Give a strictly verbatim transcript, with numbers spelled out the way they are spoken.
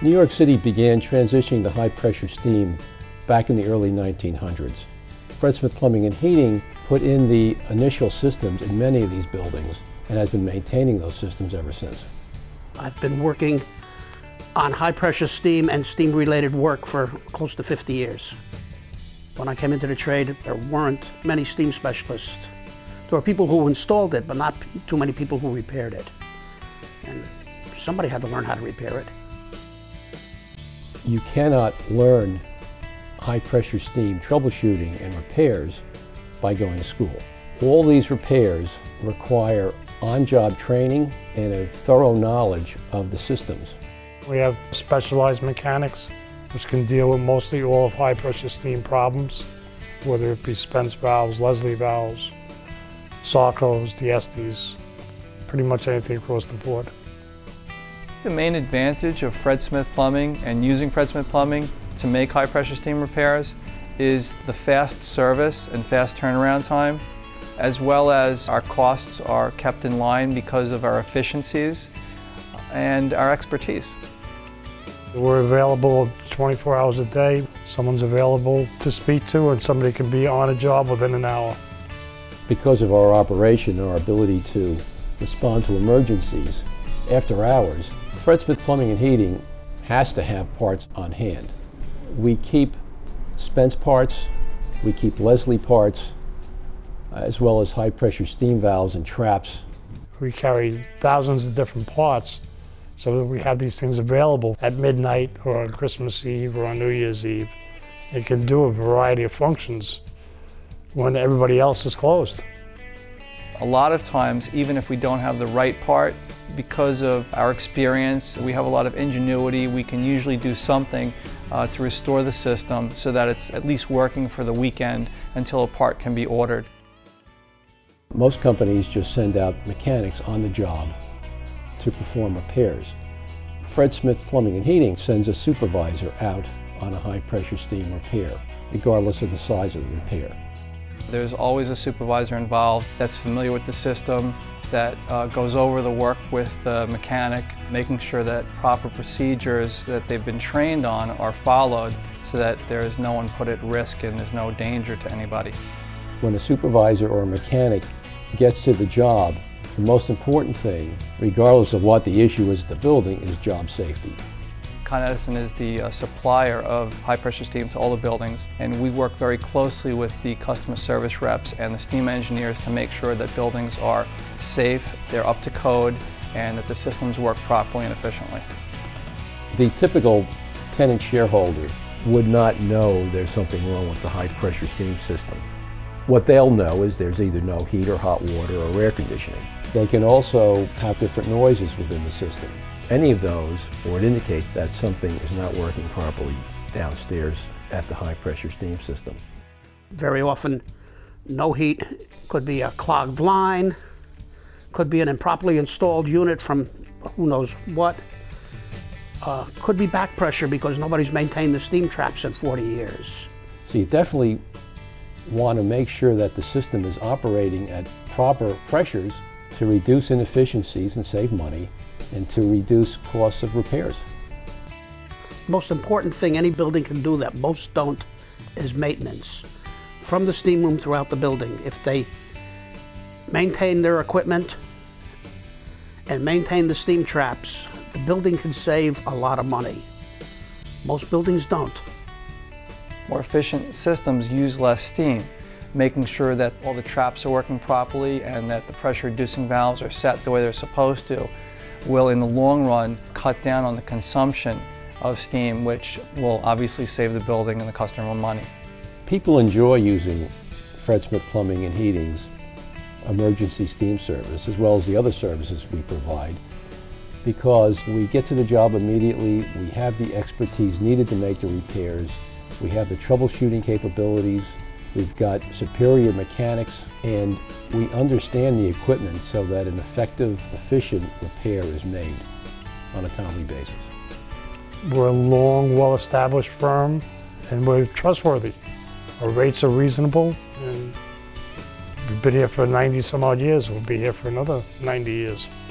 New York City began transitioning to high-pressure steam back in the early nineteen hundreds. Fred Smith Plumbing and Heating put in the initial systems in many of these buildings and has been maintaining those systems ever since. I've been working on high-pressure steam and steam-related work for close to fifty years. When I came into the trade, there weren't many steam specialists. There were people who installed it, but not too many people who repaired it. And somebody had to learn how to repair it. You cannot learn high-pressure steam troubleshooting and repairs by going to school. All these repairs require on-job training and a thorough knowledge of the systems. We have specialized mechanics which can deal with mostly all of high-pressure steam problems, whether it be Spence valves, Leslie valves, Sarcos, D S Ds, pretty much anything across the board. The main advantage of Fred Smith Plumbing and using Fred Smith Plumbing to make high-pressure steam repairs is the fast service and fast turnaround time, as well as our costs are kept in line because of our efficiencies and our expertise. We're available twenty-four hours a day. Someone's available to speak to, and somebody can be on a job within an hour. Because of our operation and our ability to respond to emergencies after hours, Fred Smith Plumbing and Heating has to have parts on hand. We keep Spence parts, we keep Leslie parts, as well as high-pressure steam valves and traps. We carry thousands of different parts, so that we have these things available at midnight or on Christmas Eve or on New Year's Eve. It can do a variety of functions when everybody else is closed. A lot of times, even if we don't have the right part, because of our experience, we have a lot of ingenuity, we can usually do something uh, to restore the system so that it's at least working for the weekend until a part can be ordered. Most companies just send out mechanics on the job to perform repairs. Fred Smith Plumbing and Heating sends a supervisor out on a high-pressure steam repair, regardless of the size of the repair. There's always a supervisor involved that's familiar with the system, that uh, goes over the work with the mechanic, making sure that proper procedures that they've been trained on are followed so that there is no one put at risk and there's no danger to anybody. When a supervisor or a mechanic gets to the job, the most important thing, regardless of what the issue is at the building, is job safety. Con Edison is the uh, supplier of high-pressure steam to all the buildings, and we work very closely with the customer service reps and the steam engineers to make sure that buildings are safe, they're up to code, and that the systems work properly and efficiently. The typical tenant shareholder would not know there's something wrong with the high-pressure steam system. What they'll know is there's either no heat or hot water or air conditioning. They can also have different noises within the system. Any of those would indicate that something is not working properly downstairs at the high-pressure steam system. Very often, no heat could be a clogged line, could be an improperly installed unit from who knows what, uh, could be back pressure because nobody's maintained the steam traps in forty years. So you definitely want to make sure that the system is operating at proper pressures to reduce inefficiencies and save money, and to reduce costs of repairs. Most important thing any building can do that most don't is maintenance. From the steam room throughout the building, if they maintain their equipment and maintain the steam traps, the building can save a lot of money. Most buildings don't. More efficient systems use less steam, making sure that all the traps are working properly and that the pressure reducing valves are set the way they're supposed to will in the long run cut down on the consumption of steam, which will obviously save the building and the customer money. People enjoy using Fred Smith Plumbing and Heating's emergency steam service as well as the other services we provide because we get to the job immediately, we have the expertise needed to make the repairs, we have the troubleshooting capabilities, we've got superior mechanics, and we understand the equipment so that an effective, efficient repair is made on a timely basis. We're a long, well-established firm, and we're trustworthy. Our rates are reasonable, and we've been here for ninety some odd years. We'll be here for another ninety years.